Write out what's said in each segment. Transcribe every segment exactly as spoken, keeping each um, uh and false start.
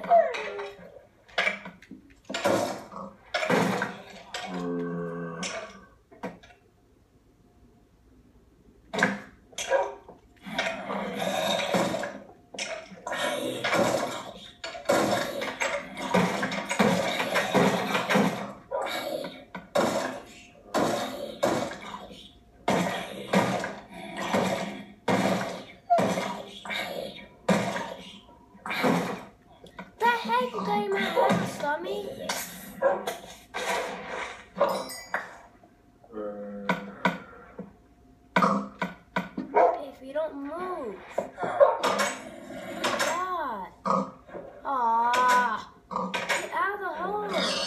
If you don't move. God. Aw. Get out of the hole.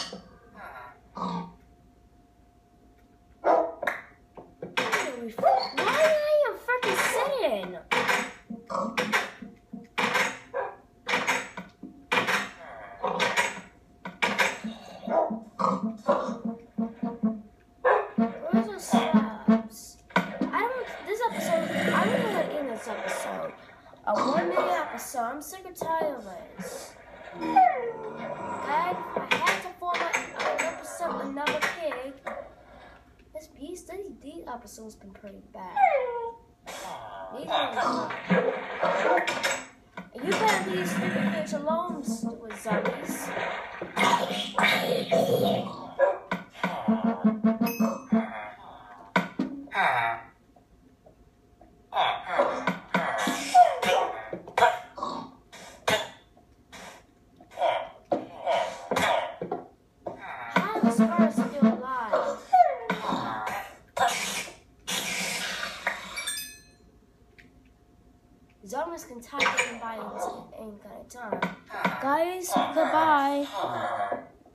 Why are you freaking sitting? Where's the slabs? I don't, this episode, I don't know what in this episode. A one minute episode, I'm sick and tired of this. I, I had to form an episode, another pig. This beast, these, these episodes been pretty bad. These ones not. And you better leave stupid pigs alone with zombies. How are the spiders still alive? Zombies can type in by any kind of time. Guys, goodbye.